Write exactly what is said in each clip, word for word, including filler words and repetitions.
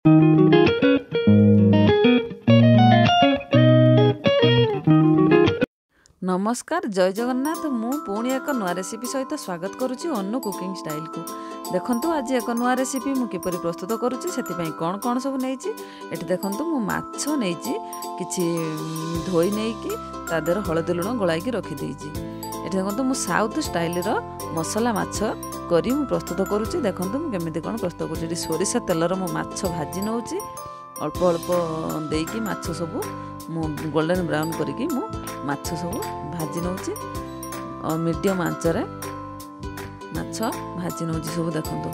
नमस्कार जय जगन्नाथ मु पुणी एक नुआ रेसिपी सहित स्वागत करुच्ची अनु कुकिंग स्टाइल को देखंतु आज एक नुआ रेसिपी मु किपरि प्रस्तुत करुच्ची सेति कौन कौन सब नहीं ये देखंतु मु माछ नहीं किछि धोई नहीं कि ता देहर हलदी लुण गोलाई रखी देइछि। ये देखंतु मु साउथ स्टाइल रो मसला माछ करी मु प्रस्तुत करुच्ची। देखंतु मु केमिति कोन प्रस्तुत करुच्ची सोरिषा तेलर मु माछ भाजी नउछि अल्प अल्प देकी माछ सब मु गोल्डन ब्राउन करके मु माछ सब भाजी नउछि और मीडियम आंच रे माछ भाजी नउछि सब। देखंतु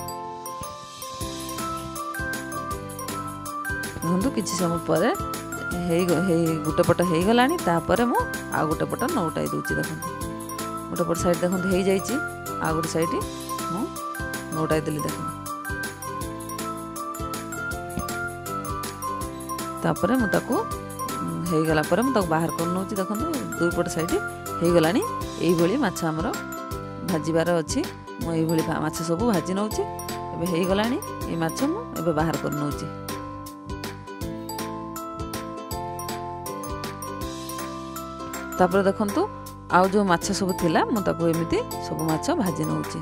देखंतु किछि समय पर हे हे गुटे पट हे गलानी तापर मु आ गुटे पट नउटाई दोछि। देखंतु गुटे पट साइड देखंतु हे जाइछि आ गुटे साइड मु नउटाई देली। देखंतु तापर मु ताको हे गला पर मु ताको बाहर कर नउछि। देखंतु दुई पट साइड हे गलानी एई भली माछ हमर भाजीबार अछि मु एई भली माछ सब भाजी नउछि। एबे हे गलानी ए माछ मु एबे बाहर कर नउछि। तापर देखंतु आउ जो माछ सब थिला मु ताको एमिति सब माछ भाजी नउछि।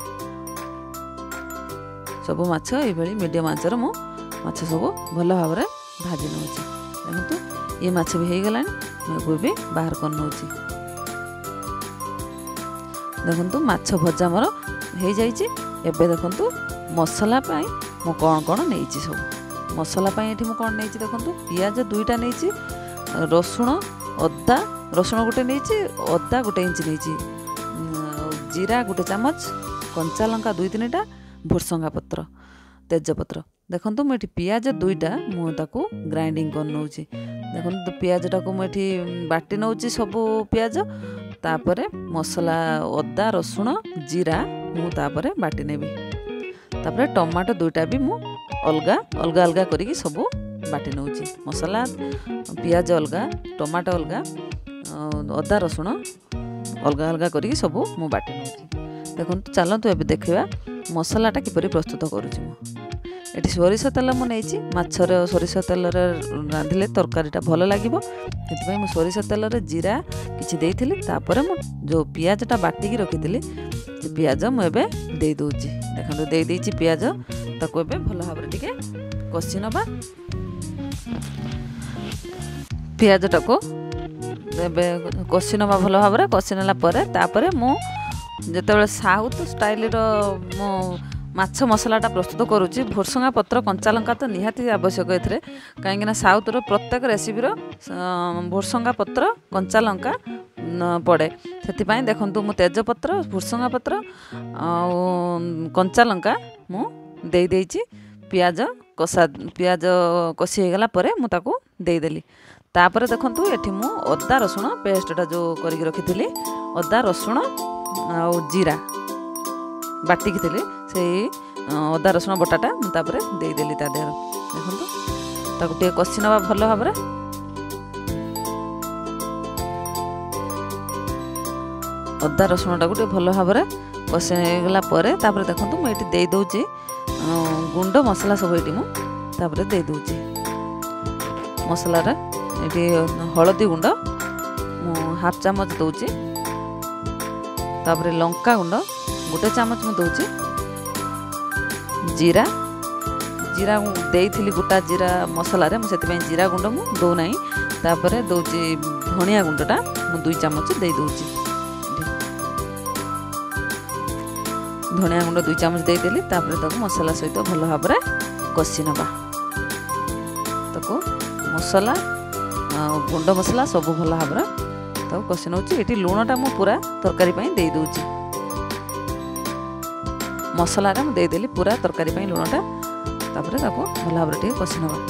सब माछ एई भली मीडियम आंचर मु माछ सब भलो भाबरे भाजी नउछि। देखंतु ये माछ भी हे गलानी मैं भी बाहर कर नउछि। देखंतु माछ भजा मोर हे जाइछि। एबे देखंतु मसला पाई मु कोन कोन नेइछि सब मसला पाई एठी मु कोन नेइछि। देखंतु पियाज दुईटा नेइछि रसुण अदा रसुण गुटे नेइछि अदा गुटे इंच नेइछि जीरा गुटे चामच कंचा लंका दुई तीनटा भुरसंगा पत्र तेजपत्र। देखंतु मु एठी पियाज दुईटा मु ताको ग्राइंडिंग कर नउछि। देखंतु पियाज टाको मु एठी बाटी नउछि सब पियाज तापरे मसला अदा रसुण जीरा मु तापरे बाटी नेबी। तापरे टमाटो दुईटा भी मु अलगा अलगा अलगा करिकि सब बाटी नउछि। मसला पियाज अलगा टमाटो अलगा अदा रसुण अलगा अलगा करिकि सब मु बाटी नउछि। देखंतु चलंतु एबे देखिबा मसलाटा किपरि प्रस्तुत करूछि। मु एटी सोरिष तेल मु नहीं माछर सोरिष तेल रांधिले तरकारीटा भल लगे से मुझे सोरिष तेल जीरा किसी देइथिली तापर मु जो पियाजटा बाटिकी रखी से पियाज मुझे दे दूची। देखो दे देइछि पियाज ताको एबे भल भाव टिके कषि नबा पियाजटा को एबे कषि नबा भल भाव कषि नेला परे तापर मु जेतेबेले साउथ स्टाइल रो मु माछ मसलाटा प्रस्तुत करुच्ची। भुरसंगा पत्र कंचा लंका तो निहाती आवश्यक एथिरे कहीं साउथ रो प्रत्येक रेसिपी रो भुरसंगा पत्र कंचा लंका पड़े से देखंतु मु तेजपत्र भुरसंगा पत्र कंचा लंका मु दे देइछि। पियाज कषा पियाज कषि हो गला परे मु ताको दे देली। तापर देखंतु एठी मु अदा रसुण पेस्टटा जो करिक रखिथिली अदा रसुण आ जीरा बाटिकी थी से अदा रसुण बटाटा मुझे देदेली ता देहर। देखो ताको टे कषि नवा भल भाव अदा रसुण टाक भल भाव कषिगला तापर देखो मुझे दे दूची गुंड मसला सब ये मुझे दे दूची। मसला ये हलदी गुंड मु हाफ चामच दूची तापर लंका गुंड गोटे चामच मु दउछि जीरा जीरा देइथिली गोटा जीरा मसला रे मु सेति जीरा गुंड मु दउ नाही तापर दउछि धनिया गुंडटा मु दुई चामच दे दउछि। धनिया गुंड दुई चामच दे देली तापर ताको मसला सहित भल भाव रे कषि नबा। ताको मसला गुंड मसला सब भल भाव रे ताको कषि नउछि। एटी लूणटा मु पूरा तरकारी पई दे दउछि मसला रे दे देली पूरा तरकारी पई लूणटा तापर ताको भल भाव रे कषि नबा।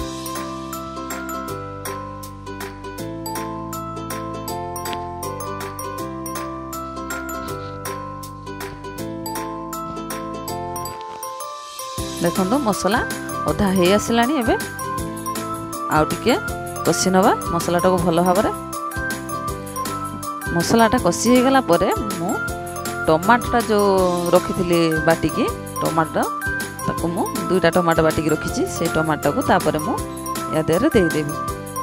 देखो मसला अधा हे आसलानी एबे आउ टिके कषि नबा मसलाटा को भल भाव रे। मसलाटा कषि हो गला परे मु टमाटोटा जो रखी बाटिकी टमाटो ताको मु दुईटा टमाटो बाटिक रखी से टमाटो को तापर मु या देहरे देदेवी।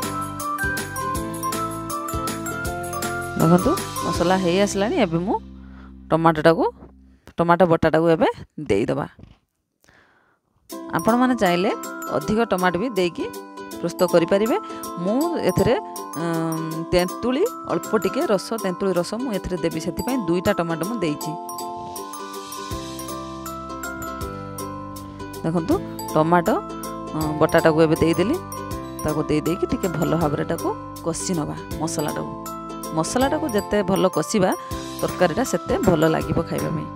देखो मसला हो आसला एबे मु टमाटोटा को टमाटो बटाटा को एबे देईदबा। आपण माने चाहिले अधिक टमाटो भी देकी प्रस्तुत करि परिबे। मु एथरे तेंतुली अल्प टिके रस तेंतुली रस मु एथरे देबी सेति पई दुईटा टमाटो मु देइची। देखंतु टमाटो बटाटा को एबे देई देली ताको देई देकी टिके भलो भाबरे टाको कसी नबा। मसलाटा को मसलाटा को जते भलो कसीबा तरकारीटा सेते भलो लागिबो खाइबा में।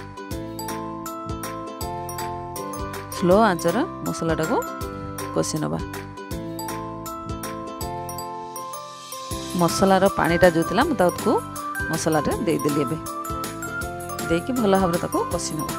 स्लो आंचर मसलाटा को कसी नबा। मसलार पानीटा जो थिला मुझे मसलाटा देदेली एबे देकी भल भाव ताको कसी नबा।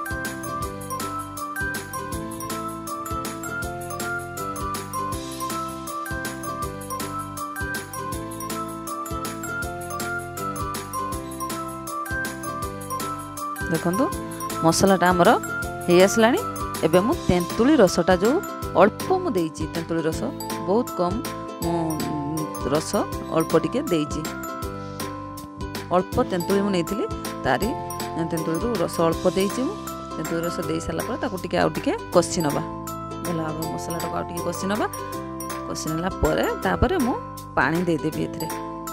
देखंतु मसलाटा आमर हे आसलानी। एबे मु तेंतुली रसटा जो अल्प मु देइची तेंतुली रस बहुत कम मु रस अल्प टिके देइची। अल्प तेंतुली मु नेइथिली तारी तेंतुली रु रस अल्प देइची। मु तेंतुली रस देई साला पर ताको टिके आउ टिके कसी नबा। भला भाव मसलाटा को आउ टिके कसी नबा। कसी नेला परे तापरे मु पानी दे देबी एथरे।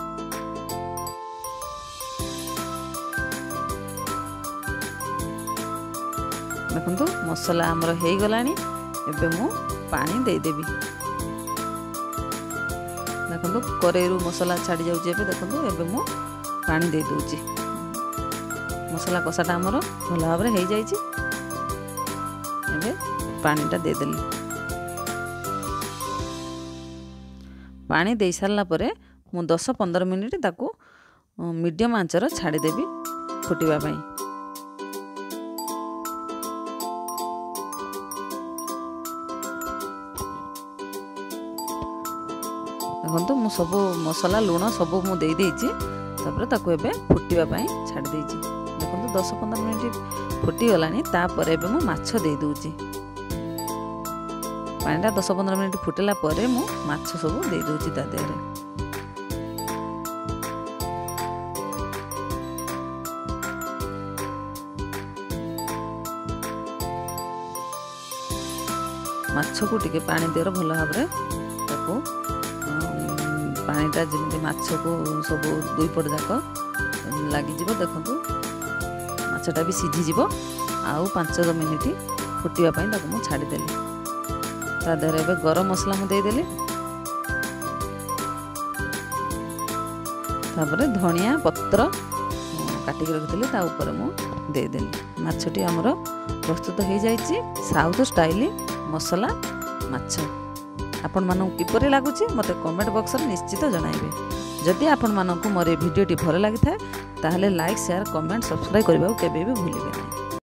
देखंतु मसला हमर हे गलानी एबे मु पानी दे देबी। देखंतु करेरु मसला छाड़ी जाउची एबे। देखंतु एबे मु पानी दे दोची। मसला कसाटा हमर भला भाबरे हे जाईची। एबे पानीटा दे देली। पानी दे सारला परे मु दस पंद्रह मिनिट ताको मीडियम आंचर छाड़ी देबी फुटिबा पई। देखो मु सब मसला लुण सब मु दे देइची तापर ताको एबे फुटिबा पई छाड़ देइची। देखो दस पंद्रह मिनिट फुटी गलानी तापर एबे मु माछ दे दोची। पानीटा दस पंद्रह मिनिट फुटेला परे मु माछ सब दे दोची ता देहरे। माछ को टिके पानी देर भल भाबरे ताको पानीटा जमी माछ को सब दुई पट जाक लगी। देखो माछटा भी सीझी जीव आउ पांच मिनिट फुटिया ताको मु छाड़ीदेली। ता देहरे एबे गरम मसला मु देदेली। तापरे धनिया पत्र काटिक रखिली ता ऊपर मु देदेली। माछटी हमर प्रस्तुत हो जाइए साउथ स्टाइल मसला माछ। आपण मानू किपरि लागुची मते कमेंट बॉक्स रे निश्चित जणाइबे। जदि आपण मानू मोर भिडियोटी भल लागि थाए ताहले लाइक शेयर कमेंट सब्सक्राइब करबा केबे भी भूलिबे नहीं।